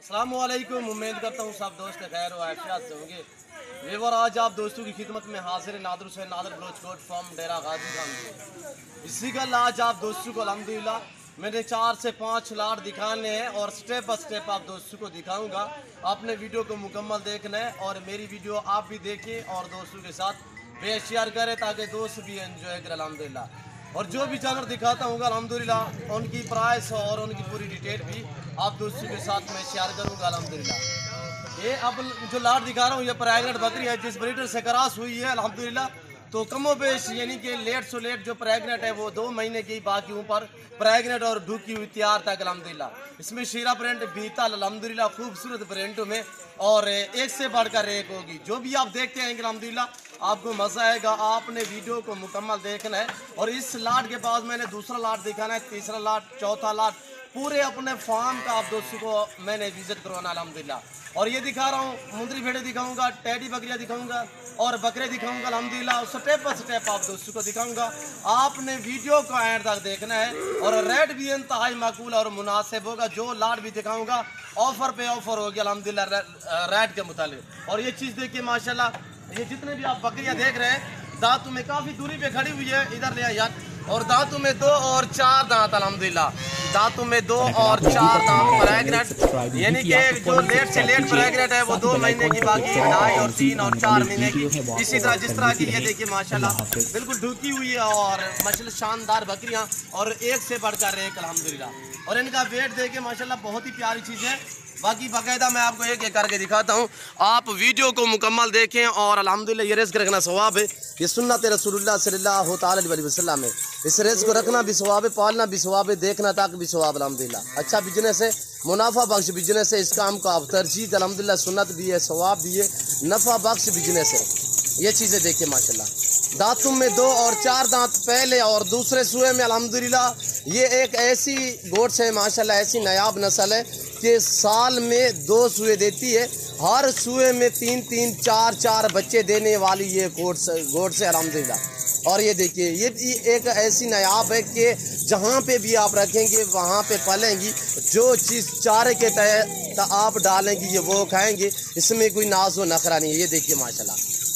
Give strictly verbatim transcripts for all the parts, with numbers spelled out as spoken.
अस्सलामुअलैकुम। उम्मीद करता हूँ सब दोस्त खैर व आफियत से होंगे। वेवर आज आप दोस्तों की खिदमत में हाजिर नादर हुसैन नादर बलोच कोट फ्रॉम डेरा गाजी खान से। इसी कल आज आप दोस्तों को अल्हम्दुलिल्लाह मैंने चार से पाँच लाट दिखाने हैं और स्टेप बाय स्टेप आप दोस्तों को दिखाऊंगा। आपने वीडियो को मुकम्मल देखना है और मेरी वीडियो आप भी देखें और दोस्तों के साथ बेशेयर शेयर करें ताकि दोस्त भी एंजॉय करें अल्हम्दुलिल्लाह। और जो भी जानवर दिखाता हूँ अल्हम्दुलिल्लाह उनकी प्राइस और उनकी पूरी डिटेल भी आप दोस्तों के साथ मैं शेयर करूँगा अल्हम्दुलिल्लाह। ये अब जो लाट दिखा रहा हूँ ये प्रेगनेंट बकरी है जिस ब्रीडर से क्रॉस हुई है अल्हम्दुलिल्लाह। तो कमो बेश यानी कि लेट सो लेट जो प्रेगनेंट है वो दो महीने की, बाकी ऊपर प्रेगनेंट और ढुकी हुई तैयार तक अल्हम्दुलिल्लाह। इसमें शीरा प्रिंट बीतल अल्हम्दुलिल्लाह खूबसूरत प्रिंटों में और एक से बढ़कर एक होगी। जो भी आप देखते हैं अल्हम्दुलिल्लाह आपको मज़ा आएगा। आपने वीडियो को मुकम्मल देखना है और इस लाट के बाद मैंने दूसरा लाट दिखाना है, तीसरा लाट, चौथा लाट, पूरे अपने फार्म का आप दोस्तों को मैंने विजिट करवाना अल्हम्दुलिल्लाह। और ये दिखा रहा हूँ मुंदरी भेड़े दिखाऊंगा, टैडी बकरियाँ दिखाऊंगा और बकरे दिखाऊंगा अल्हम्दुलिल्लाह। स्टेप बाय स्टेप आप दोस्तों को दिखाऊंगा। आपने वीडियो को एंड तक देखना है और रेट भी इंतहाई माकूल और मुनासिब होगा। जो लाट भी दिखाऊंगा ऑफर पे ऑफर होगी अल्हम्दुलिल्लाह रेट के मुताबिक। और ये चीज़ देखिए माशाल्लाह, ये जितने भी आप बकरियाँ देख रहे हैं दांतों में काफ़ी दूरी पे खड़ी हुई है, इधर ले यार। और दांतों में दो और चार दांत अल्हम्दुलिल्लाह, दांतों में दो और चार दांत प्रेगनेंट, यानी कि जो लेट से लेट प्रेगनेंट है वो दो महीने की, बाकी ढाई और तीन और चार महीने की। इसी तरह जिस तरह की ये देखिए माशाल्लाह बिल्कुल ढुकी हुई है और माशाल्लाह शानदार बकरियाँ और एक से बढ़कर एक अल्हम्दुलिल्लाह। और इनका वेट देखिए माशाल्लाह बहुत ही प्यारी चीज़ है। बाकी बाकायदा मैं आपको एक एक करके दिखाता हूँ, आप वीडियो को मुकम्मल देखें और अल्हम्दुलिल्लाह ये रिस्क रखना सवाब है। ये सुन्नत रसूलुल्लाह सल्लल्लाहु अलैहि वसल्लम है। इस रिस्क को रखना भी सवाब है, पालना भी सवाब है, देखना तक भी सवाब अल्हम्दुलिल्लाह। अच्छा बिजनेस है, मुनाफा बख्श बिजनेस है। इस काम को आप तरजीह अल्हम्दुलिल्लाह, सुन्नत भी है, सवाब भी है, नफ़ा बख्श बिजनेस है। ये चीज़ें देखिए माशाल्लाह, दांतों में दो और चार दांत पहले और दूसरे सूए में अल्हम्दुलिल्लाह। ये एक ऐसी गोट्स है माशाल्लाह, ऐसी नायाब नस्ल है कि साल में दो सूए देती है, हर सूए में तीन तीन चार चार बच्चे देने वाली ये गोट्स गोट्स है अल्हम्दुलिल्लाह। और ये देखिए ये एक ऐसी नायाब है कि जहाँ पे भी आप रखेंगे वहाँ पे पलेंगी। जो चीज़ चारे के तहत आप डालेंगी ये वो खाएंगे, इसमें कोई नाज व नखरा नहीं है। ये देखिए माशाल्लाह,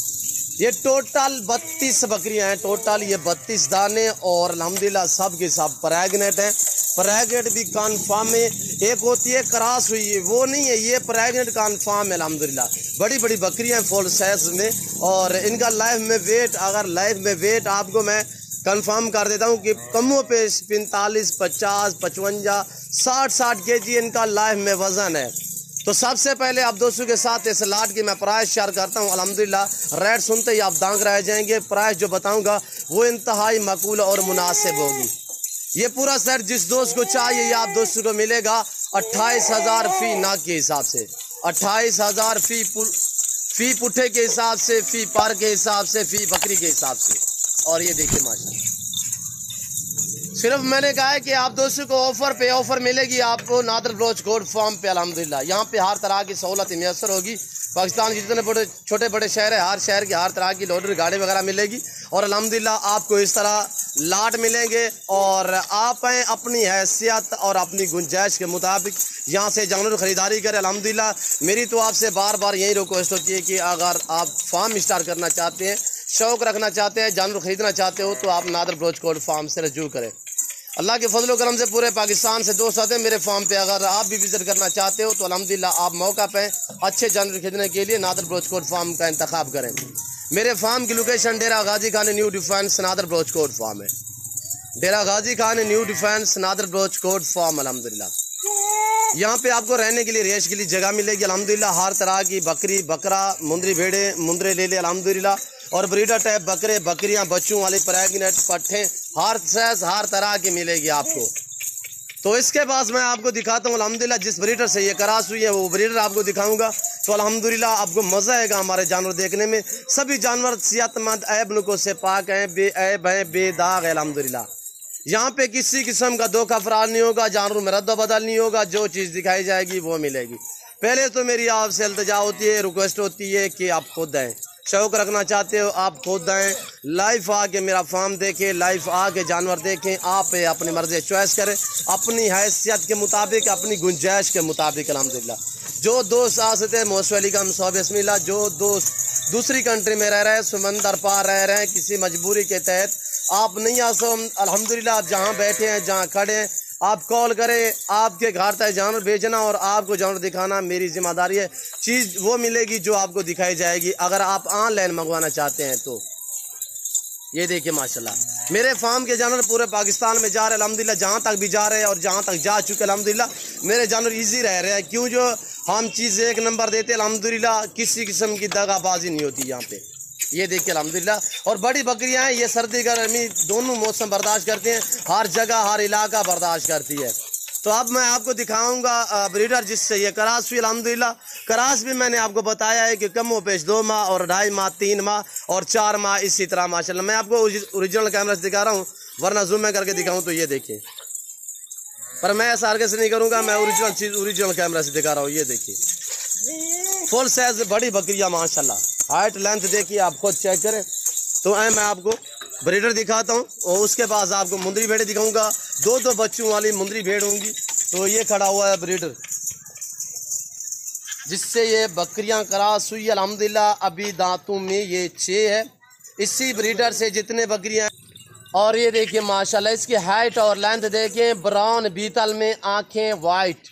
ये टोटल बत्तीस बकरियां हैं, टोटल ये बत्तीस दाने और अल्हम्दुलिल्लाह सब के सब प्रेगनेंट हैं। प्रेगनेंट भी कन्फर्म है, एक होती है क्रॉस हुई है वो नहीं है, ये प्रेगनेंट कन्फर्म है अल्हम्दुलिल्लाह। बड़ी बड़ी बकरियां हैं फुल साइज में और इनका लाइफ में वेट, अगर लाइफ में वेट आपको मैं कंफर्म कर देता हूँ कि कमों पे पैंतालीस पचास पचवंजा साठ साठ के जी इनका लाइफ में वज़न है। तो सबसे पहले आप दोस्तों के साथ इस लाट की मैं प्राइस शेयर करता हूँ अल्हम्दुलिल्लाह। रेट सुनते ही आप दांग रह जाएंगे। प्राइस जो बताऊँगा वो इंतहाई माकूल और मुनासिब होगी। ये पूरा सेट जिस दोस्त को चाहिए ये आप दोस्तों को मिलेगा अट्ठाईस हज़ार फी नाक के हिसाब से, अट्ठाईस हज़ार फी फी पुट्ठे के हिसाब से, फी पार के हिसाब से, फी बकरी के हिसाब से। और ये देखिए माशाल्लाह, सिर्फ मैंने कहा है कि आप दोस्तों को ऑफर पे ऑफर मिलेगी आपको नादर बलोच कोट फार्म पे अल्हम्दुलिल्लाह। यहाँ पे हर तरह की सहूलत मैसर होगी। पाकिस्तान के जितने बड़े छोटे बड़े शहर है, हर शहर की हर तरह की लोडर गाड़ी वगैरह मिलेगी और अल्हम्दुलिल्लाह आपको इस तरह लाट मिलेंगे। और आप हैं अपनी हैसियत और अपनी गुंजाइश के मुताबिक यहाँ से जानवर ख़रीदारी करें अल्हम्दुलिल्लाह। मेरी तो आपसे बार बार यही रिक्वेस्ट होती है कि अगर आप फार्म स्टार्ट करना चाहते हैं, शौक़ रखना चाहते हैं, जानवर ख़रीदना चाहते हो तो आप नादर बलोच कोट फार्म से रजू करें। अल्लाह के फजल करम से पूरे पाकिस्तान से दोस्त आते हैं मेरे फार्म पे। अगर आप भी विजिट करना चाहते हो तो अल्हम्दुलिल्लाह आप मौका पे अच्छे जानवर खरीदने के लिए नादर बलोच कोट फार्म का इंतखाब करें। मेरे फार्म की location Dera Ghazi Khan new defence Nadir Baloch goat farm है। Dera Ghazi Khan new defence Nadir Baloch goat farm अल्हम्दुलिल्लाह। यहाँ पे आपको रहने के लिए रेश के लिए जगह मिलेगी अल्हम्दुलिल्लाह। हर तरह की बकरी, बकरा, मुंदरी भेड़े, मुंदरे ले ले अल्हम्दुलिल्लाह और ब्रीडर टाइप बकरे, बकरियां, बच्चों वाले प्रेगनेंट, पट्ठे, हर साइज हर तरह की मिलेगी आपको। तो इसके पास मैं आपको दिखाता हूँ अल्हम्दुलिल्लाह जिस ब्रीडर से ये क्रॉस हुई है वो ब्रीडर आपको दिखाऊंगा। तो अल्हम्दुलिल्लाह आपको मज़ा आएगा हमारे जानवर देखने में। सभी जानवर सेहतमंद, ऐब नुकों से पाक हैं, बेऐब हैं, बेदाग है अल्हम्दुलिल्लाह। यहाँ पे किसी किस्म का धोखा फरार नहीं होगा, जानवर में रद्द बदल नहीं होगा। जो चीज़ दिखाई जाएगी वो मिलेगी। पहले तो मेरी आपसे इल्तिजा होती है, रिक्वेस्ट होती है कि आप खुद आएँ, शौक रखना चाहते हो आप खुद आएँ, लाइव आके मेरा फार्म देखें, लाइव आके जानवर देखें, आप अपनी मर्जी चॉइस करें अपनी हैसियत के मुताबिक, अपनी गुंजाइश के मुताबिक। अल्हम्दुलिल्लाह जो दोस्त आ सकते हैं मोस्ट वेलकम सौ बिस्मिल्लाह। जो दोस्त दूसरी कंट्री में रह रहे हैं, समंदर पार रह रहे हैं, किसी मजबूरी के तहत आप नहीं आ सो, अल्हम्दुलिल्लाह आप जहाँ बैठे हैं, जहाँ खड़े हैं, आप कॉल करें, आपके घर तक जानवर भेजना और आपको जानवर दिखाना मेरी जिम्मेदारी है। चीज़ वो मिलेगी जो आपको दिखाई जाएगी। अगर आप ऑनलाइन मंगवाना चाहते हैं तो ये देखिए माशाल्लाह मेरे फार्म के जानवर पूरे पाकिस्तान में जा रहे हैं अल्हम्दुलिल्लाह, जहाँ तक भी जा रहे हैं और जहाँ तक जा चुके अल्हम्दुलिल्लाह मेरे जानवर इजी रह रहे हैं। क्यों जो हम चीज़ एक नंबर देते अल्हम्दुलिल्लाह, किसी किस्म की दगाबाजी नहीं होती यहाँ पे। ये देखिए अल्हम्दुलिल्लाह। और बड़ी बकरियाँ हैं, ये सर्दी गर्मी दोनों मौसम बर्दाश्त करते हैं, हर जगह हर इलाका बर्दाश्त करती है। तो अब मैं आपको दिखाऊंगा ब्रीडर जिससे ये करास हुई अल्हम्दुलिल्लाह। करास भी मैंने आपको बताया है कि कम व पेश दो माह और ढाई माह, तीन माह और चार माह इसी तरह माशाल्लाह। मैं आपको ओरिजिनल कैमरा से दिखा रहा हूँ, वरना जूम में करके दिखाऊँ तो ये देखिए, पर मैं ऐसा आगे से नहीं करूँगा, मैं ओरिजिनल चीज़ ओरिजिनल कैमरा से दिखा रहा हूँ। ये देखिए फुल साइज बड़ी बकरियाँ माशाल्लाह, हाइट लेंथ देखिए आप खुद चेक करें। तो मैं आपको ब्रीडर दिखाता हूँ और उसके बाद आपको मुंदरी भेड़े दिखाऊंगा, दो दो बच्चों वाली मुंदरी भेड़ होंगी। तो ये खड़ा हुआ है ब्रीडर जिससे ये बकरियां करास हुई अल्हम्दुलिल्लाह। अभी दांतों में ये छः है, इसी ब्रीडर से जितने बकरियां। और ये देखिए माशाल्लाह इसकी हाइट और लेंथ देखें, ब्राउन बीतल में आंखें वाइट,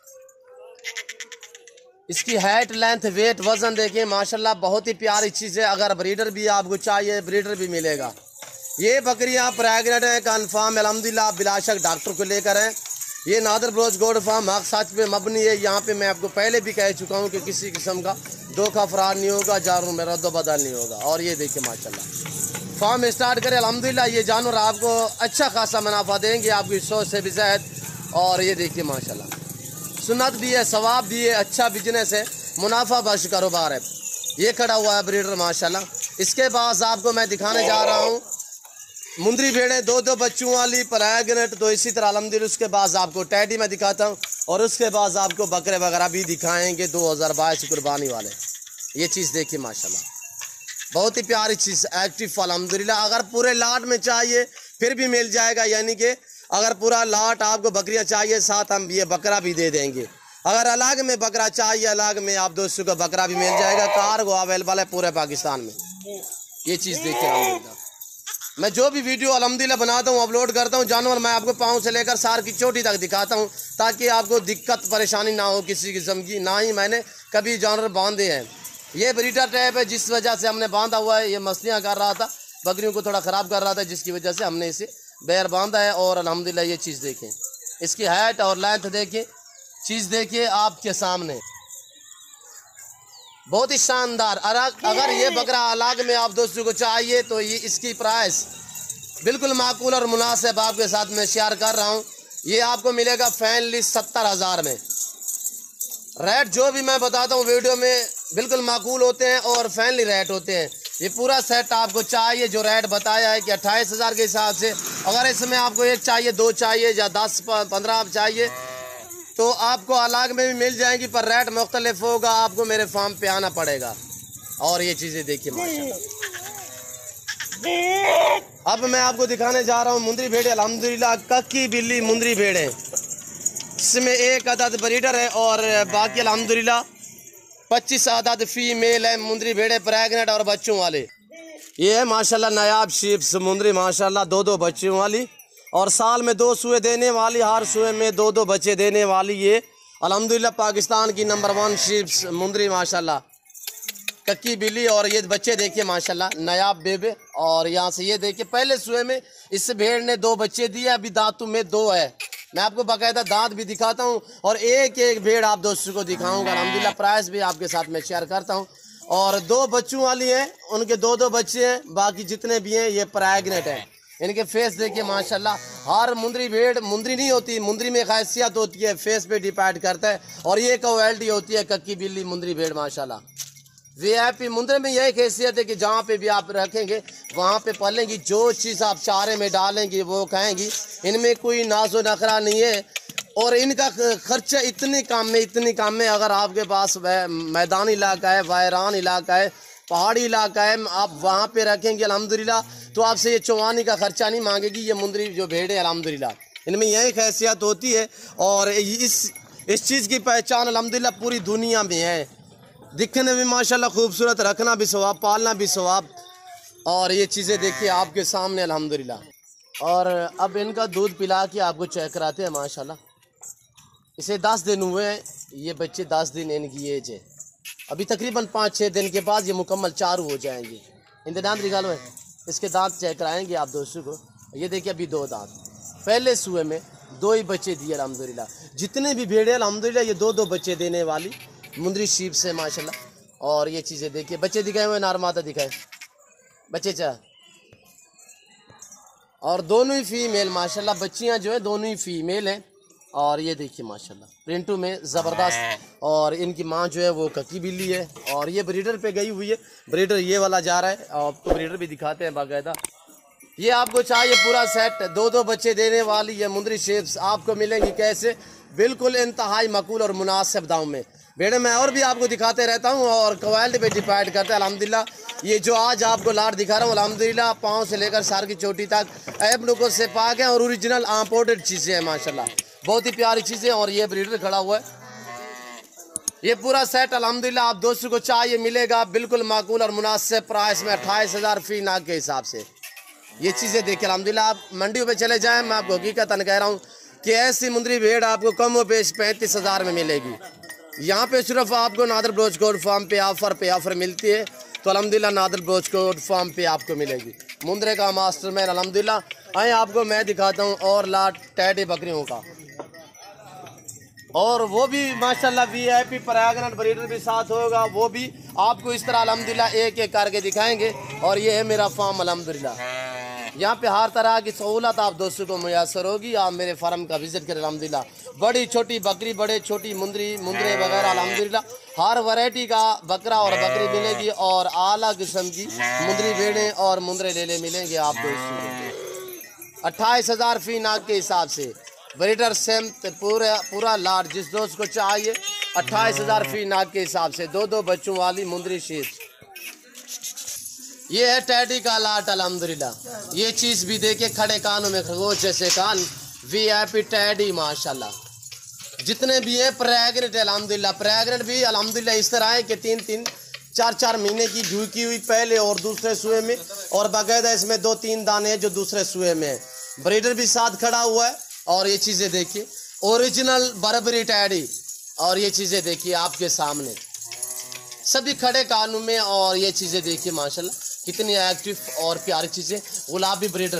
इसकी हाइट लेंथ वेट वजन देखें माशाल्लाह, बहुत ही प्यारी चीज़ है। अगर ब्रीडर भी आपको चाहिए ब्रीडर भी मिलेगा। ये बकरियां प्रेग्नेंट हैं कन्फर्म अल्हम्दुलिल्लाह, बिलाशक डॉक्टर को लेकर हैं। ये नादर बलोच गोड फार्म हक सच पे मबनी है। यहाँ पे मैं आपको पहले भी कह चुका हूँ कि किसी किस्म का धोखा फरार नहीं होगा, जानवरों में रद्द बदल नहीं होगा। और ये देखिए माशाल्लाह फार्म स्टार्ट करें अल्हम्दुलिल्लाह, ये जानवर आपको अच्छा खासा मुनाफा देंगे, आपकी सोच से भी ज़ायद। और ये देखिए माशाल्लाह सुन्नत भी है, सवाब भी है, अच्छा बिजनेस है, मुनाफा बख्श कारोबार है। ये खड़ा हुआ है ब्रीडर माशाल्लाह। इसके बाद आपको मैं दिखाने जा रहा हूँ मुंदरी भेड़ें, दो दो बच्चों वाली प्रेग्नेंट। तो इसी तरह अल्हम्दुलिल्लाह उसके बाद आपको टैडी में दिखाता हूँ और उसके बाद आपको बकरे वगैरह भी दिखाएंगे दो हज़ार बाईस कुर्बानी वाले। ये चीज़ देखिए माशाल्लाह बहुत ही प्यारी चीज़, एक्टिव अल्हम्दुलिल्लाह। अगर पूरे लाट में चाहिए फिर भी मिल जाएगा, यानी कि अगर पूरा लाट आपको बकरियां चाहिए साथ हम ये बकरा भी दे देंगे। अगर अलग में बकरा चाहिए अलग में आप दोस्तों को बकरा भी मिल जाएगा। कार्गो अवेलेबल है पूरे पाकिस्तान में। ये चीज़ देखिए अल्हम्दुलिल्लाह। मैं जो भी वीडियो अल्हम्दुलिल्लाह बनाता हूँ अपलोड करता हूँ, जानवर मैं आपको पाँव से लेकर सार की चोटी तक दिखाता हूँ ताकि आपको दिक्कत परेशानी ना हो किसी किस्म की। ना ही मैंने कभी जानवर बांधे हैं। ये ब्रीडर टैप है जिस वजह से हमने बांधा हुआ है। ये मछलियाँ कर रहा था, बकरियों को थोड़ा ख़राब कर रहा था, जिसकी वजह से हमने इसे बैर बांधा है। और अल्हम्दुलिल्लाह ये चीज़ देखें, इसकी हाइट और लेंथ देखें, चीज़ देखिए आपके सामने बहुत ही शानदार। अगर ये बकरा अलग में आप दोस्तों को चाहिए तो ये इसकी प्राइस बिल्कुल माकूल और मुनासिब आपके साथ मैं शेयर कर रहा हूँ। ये आपको मिलेगा फैनली सत्तर हज़ार में। रेट जो भी मैं बताता हूँ वीडियो में बिल्कुल माकूल होते हैं और फैनली रेट होते हैं। ये पूरा सेट आपको चाहिए जो रेट बताया है कि अट्ठाईस हज़ार के हिसाब से। अगर इसमें आपको एक चाहिए, दो चाहिए या दस पंद्रह चाहिए तो आपको अलग में भी मिल जाएंगी, पर रेट मुख्तलिफ होगा, आपको मेरे फार्म पे आना पड़ेगा। और ये चीज़ें देखिए माशाल्लाह। अब मैं आपको दिखाने जा रहा हूँ मुंदरी भेड़े अल्हम्दुलिल्लाह, कक्की बिल्ली मुंदरी भेड़े। इसमें एक अदद ब्रीडर है और बाकी अल्हम्दुलिल्लाह पच्चीस अदद फीमेल है मुंदरी भेड़े प्रेग्नेंट और बच्चों वाले। ये है माशाल्लाह नायाब शीप्स मुंदरी माशाल्लाह, दो दो बच्चों वाली और साल में दो सुए देने वाली, हर सुए में दो दो बच्चे देने वाली। ये अल्हम्दुलिल्लाह पाकिस्तान की नंबर वन शीप्स मुंदरी माशाल्लाह कक्की बिल्ली। और ये बच्चे देखिए माशाल्लाह नायाब बेबे। और यहाँ से ये देखिए पहले सुए में इस भेड़ ने दो बच्चे दिए, अभी दांतों में दो है। मैं आपको बाकायदा दांत भी दिखाता हूँ और एक एक भेड़ आप दोस्तों को दिखाऊंगा अल्हम्दुलिल्लाह। प्राइस भी आपके साथ मैं शेयर करता हूँ। और दो बच्चों वाली है, उनके दो दो बच्चे हैं, बाकी जितने भी हैं ये प्रेग्नेंट है। इनके फेस देखिए माशाल्लाह। हर मुंदरी भेड़ मुंदरी नहीं होती, मुंदरी में खासियत होती है, फेस पे डिपेंड करता है। और ये क्वालिटी होती है कक्की बिल्ली मुंदरी भेड़ माशाल्लाह। वी आई पी मुंदरी में यही खैसियत है कि जहाँ पे भी आप रखेंगे वहाँ पे पलेंगी, जो चीज़ आप चारे में डालेंगी वो खाएंगी। इनमें कोई नाजो नखरा नहीं है और इनका खर्चा इतनी कम में इतनी कम में। अगर आपके पास मैदानी इलाका है, वायरान इलाका है पहाड़ी इलाका है, आप वहाँ पे रखेंगे अल्हम्दुलिल्लाह तो आपसे ये चौवानी का खर्चा नहीं मांगेगी। ये मुंदरी जो भेड़ है अल्हम्दुलिल्लाह इनमें यही खैसियत होती है और इस इस चीज़ की पहचान अल्हम्दुलिल्लाह पूरी दुनिया में है। दिखने में माशाल्लाह खूबसूरत, रखना भी सवाब, पालना भी सवाब। और ये चीज़ें देखिए आपके सामने अल्हम्दुलिल्लाह। और अब इनका दूध पिला के आपको चेक कराते हैं माशाल्लाह। इसे दस दिन हुए हैं, ये बच्चे दस दिन इनकी एज है। अभी तकरीबन पाँच छः दिन के बाद ये मुकम्मल चारू हो जाएंगे। इनके दांत निकालो है, इसके दांत चेक कराएंगे आप दोस्तों को। ये देखिए अभी दो दांत, पहले सुए में दो ही बच्चे दिए अल्हम्दुलिल्लाह। जितने भी भेड़े अल्हम्दुलिल्लाह ये दो दो बच्चे देने वाली मुंदरी शीप से माशाल्लाह। और ये चीज़ें देखिए, बच्चे दिखाए हुए नारमाता दिखाए बच्चे चाह, और दोनों ही फीमेल माशाल्लाह। बच्चियां जो है दोनों ही फीमेल हैं। और ये देखिए माशाल्लाह प्रिंटू में ज़बरदस्त। और इनकी माँ जो है वो ककी बिल्ली है और ये ब्रीडर पे गई हुई है। ब्रीडर ये वाला जा रहा है, आपको ब्रीडर भी दिखाते हैं बाकायदा। ये आपको चाहिए पूरा सेट, दो दो बच्चे देने वाली ये मुंदरी शेप्स आपको मिलेंगी कैसे, बिल्कुल इंतहाई मकूल और मुनासिब दाम में। बेटे मैं और भी आपको दिखाते रहता हूँ और क्वालिटी पे डिपेंड करता है अल्हम्दुलिल्लाह। ये जो आज आपको लाट दिखा रहा हूँ अल्हम्दुलिल्लाह पाँव से लेकर सर की चोटी तक ऐब नुको से पाक है और ओरिजिनल इम्पोर्टेड चीज़ें हैं माशाल्लाह, बहुत ही प्यारी चीज़ें। और ये ब्रीडर खड़ा हुआ है, ये पूरा सेट अल्हम्दुलिल्लाह आप दोस्तों को चाहिए मिलेगा बिल्कुल माकूल और मुनासिब प्राइस में, अट्ठाईस हज़ार फी नाक के हिसाब से। ये चीज़ें देखिए अल्हम्दुलिल्लाह। आप मंडियों पे चले जाएं, मैं आपको हकीकतन कह रहा हूँ कि ऐसी मुंदरी भेड़ आपको कम व पेश पैंतीस हज़ार में मिलेगी। यहाँ पे सिर्फ आपको नादर ब्रोच कोड फार्म पे ऑफर पे ऑफर मिलती है, तो अल्हम्दुलिल्लाह नादर ब्रोच कोड फार्म पे आपको मिलेगी मुंदरे का मास्टर मैन अल्हम्दुलिल्लाह। आए आपको मैं दिखाता हूँ और लाट टैडी बकरियों का, और वो भी माशाल्लाह V I P pregnant breeder भी साथ होगा, वो भी आपको इस तरह अल्हम्दुलिल्लाह एक एक करके दिखाएंगे। और ये है मेरा फार्म अल्हम्दुलिल्लाह, यहाँ पे हर तरह की सहूलत आप दोस्तों को मुयसर होगी। आप मेरे फार्म का विजिट करें अल्हम्दुलिल्लाह। बड़ी छोटी बकरी, बड़े छोटी मुंदरी मुंदरे वगैरह अल्हम्दुलिल्लाह हर वैरायटी का बकरा और बकरी मिलेगी और आला किस्म की मुंदरी भेड़ें और मुंदरे लेले मिलेंगे आप दोस्तों को अट्ठाईस हज़ार फी नाक के हिसाब से। ब्रीडर सेम पूरा पूरा लाट जिस दोस्त को चाहिए अट्ठाईस हज़ार फी नाक के हिसाब से, दो दो बच्चों वाली मुंदरी शीप। ये है टैडी का लाट अल्हम्दुलिल्लाह। ये चीज़ भी देखे, खड़े कानों में खरगोश जैसे कान, वी आई पी टैडी माशाल्लाह। जितने भी हैं प्रेग्नेंट अल्हम्दुलिल्लाह, प्रेग्नेंट भी अल्हम्दुलिल्लाह इस तरह है कि तीन तीन चार चार महीने की ढूकी हुई पहले और दूसरे सुए में, और बाकायदा इसमें दो तीन दाने हैं जो दूसरे सुए में है। ब्रीडर भी साथ खड़ा हुआ है। और ये चीज़ें देखिए ओरिजिनल बर्बरी टैडी, और ये चीज़ें देखिए आपके सामने सभी खड़े कानों में। और ये चीज़ें देखिए माशाल्लाह कितनी एक्टिव और प्यारी चीज़ें। गुलाबी ब्रीडर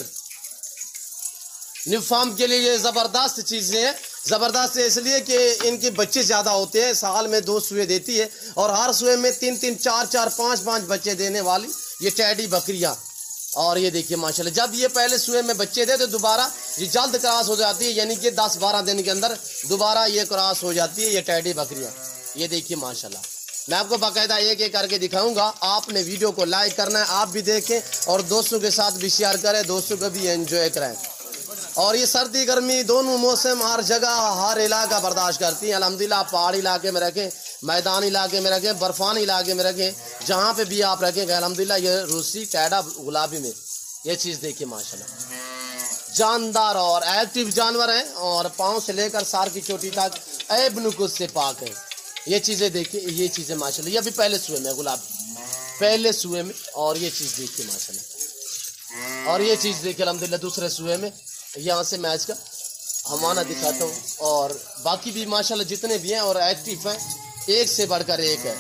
न्यू फार्म के लिए ये ज़बरदस्त चीज़ें हैं। ज़बरदस्त इसलिए कि इनके बच्चे ज़्यादा होते हैं, साल में दो सुए देती है और हर सुए में तीन तीन चार चार पाँच पाँच बच्चे देने वाली ये टैडी बकरियाँ। और ये देखिए माशाल्लाह जब ये पहले सुए में बच्चे दे तो दोबारा ये जल्द क्रॉस हो जाती है, यानी कि दस बारह दिन के अंदर दोबारा ये क्रॉस हो जाती है ये टैडी बकरियाँ। ये देखिए माशाल्लाह, मैं आपको बाकायदा एक एक करके दिखाऊंगा। आपने वीडियो को लाइक करना है, आप भी देखें और दोस्तों के साथ भी शेयर करें, दोस्तों को भी एंजॉय कराएं। और ये सर्दी गर्मी दोनों मौसम हर जगह हर इलाका बर्दाश्त करती हैं अल्हम्दुलिल्लाह। पहाड़ी इलाके में रखें, मैदानी इलाके में रखें, बर्फानी इलाके में रखें, जहाँ पे भी आप रखेंगे अल्हम्दुलिल्लाह। ये रूसी टैडा गुलाबी में ये चीज़ देखिए माशाल्लाह, जानदार और एक्टिव जानवर हैं और पाँव से लेकर सार की चोटी तक ऐब नुकुस से पाक है। ये चीज़ें देखिए, ये चीज़ें माशाल्लाह ये अभी पहले सुए में गुलाब पहले सुए में। और ये चीज़ देखिए माशाल्लाह, और ये चीज़ देखिए अल्हम्दुलिल्लाह दूसरे सुए में। यहाँ से मैं इसका हमाना दिखाता हूँ और बाकी भी माशाल्लाह जितने भी हैं और एक्टिव हैं, एक से बढ़कर एक है।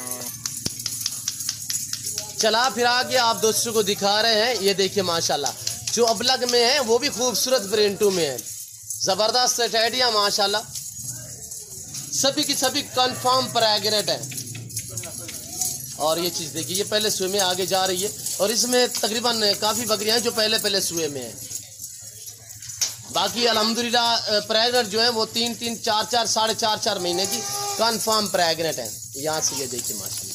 चला फिरा के आप दोस्तों को दिखा रहे हैं। ये देखिए माशाल्लाह जो अबलग में है वो भी खूबसूरत प्रिंटू में है, ज़बरदस्त टैडियाँ माशाल्लाह, सभी की सभी कंफर्म प्रेग्नेंट है। और ये चीज़ देखिए ये पहले सुए में आगे जा रही है और इसमें तकरीबन काफ़ी बकरियां हैं जो पहले पहले सुए में है। बाकी अल्हम्दुलिल्लाह प्रेग्नेंट जो है वो तीन तीन चार चार साढ़े चार चार महीने की कंफर्म प्रेग्नेंट है। यहाँ से ये देखिए माशाल्लाह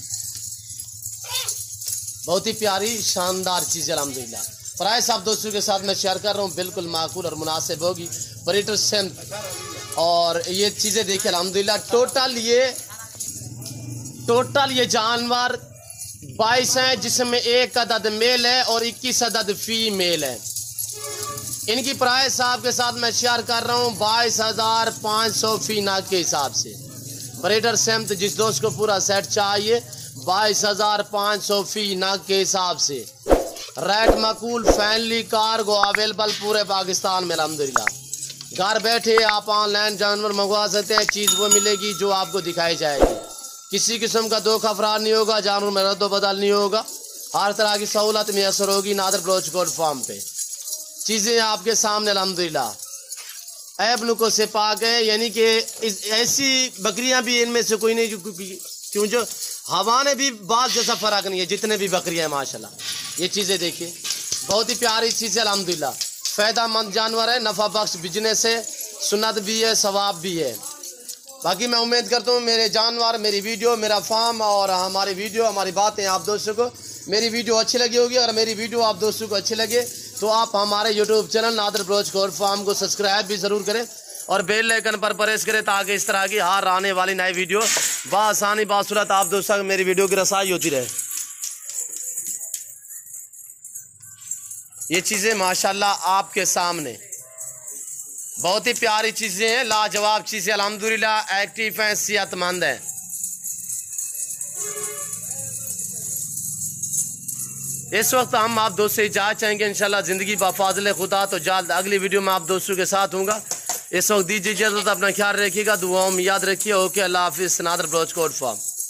बहुत ही प्यारी शानदार चीज़ अल्हम्दुलिल्लाह। प्राइस आप दोस्तों के साथ मैं शेयर कर रहा हूँ, बिल्कुल माकूल और मुनासिब होगी। ब्रीडर सेंथ और ये चीज़ें देखिए अल्हम्दुलिल्लाह। टोटल ये टोटल ये जानवर बाईस हैं, जिसमें एक अदद मेल है और इक्कीस अदद फीमेल है। इनकी प्राइस आपके साथ मैं शेयर कर रहा हूँ बाईस हजार पाँच सौ फी नाग के हिसाब से। ब्रीडर सेमत जिस दोस्त को पूरा सेट चाहिए बाईस हजार पाँच सौ फी नाग के हिसाब से। रेट मकूल, फैमिली कार्गो अवेलेबल पूरे पाकिस्तान में अल्हम्दुलिल्लाह। घर बैठे आप ऑनलाइन जानवर मंगवा सकते हैं, चीज़ वो मिलेगी जो आपको दिखाई जाएगी। किसी किस्म का धोखा फरार नहीं होगा, जानवर में रद्दो बदल नहीं होगा, हर तरह की सहूलत मैसर होगी नादर बलोच गोल्ड फार्म पे। चीज़ें आपके सामने अल्हम्दुलिल्लाह ऐब नुको से पाक है, यानी कि ऐसी बकरियां भी इनमें से कोई नहीं क्यों जो हवा ने भी बात जैसा फ़र्क नहीं है, जितने भी बकरियां हैं माशाल्लाह। ये चीज़ें देखिए बहुत ही प्यारी चीज़ है अल्हम्दुलिल्लाह। फ़ायदामंद जानवर है, नफ़ा बख्श बिजनेस है, सुन्नत भी है, सवाब भी है। बाकी मैं उम्मीद करता हूँ मेरे जानवर, मेरी वीडियो, मेरा फार्म और हमारी वीडियो, हमारी बातें आप दोस्तों को मेरी वीडियो अच्छी लगी होगी। और मेरी वीडियो आप दोस्तों को अच्छी लगे तो आप हमारे YouTube channel Nadir Baloch gold farm को सब्सक्राइब भी ज़रूर करें और बेल आइकन पर प्रेस करें ताकि इस तरह की हर आने वाली नई वीडियो बासानी बासूरत आप दोस्तों को मेरी वीडियो की रसाई होती रहे। ये चीज़ें माशाल्लाह आपके सामने बहुत ही प्यारी चीज़ें हैं, लाजवाब चीज़ें अल्हम्दुलिल्लाह, एक्टिव हैं, सेहतमंद हैं। इस वक्त हम आप दोस्त से इजाज़त चाहेंगे इंशाल्लाह ज़िंदगी बाफाज़िल खुदा। तो जल्द अगली वीडियो में आप दोस्तों के साथ हूँगा। इस वक्त दीजिए इजाज़त, अपना ख्याल रखिएगा, दुआओं में याद रखिए। ओके, अल्लाह हाफिज़। Nadir Baloch gold farm.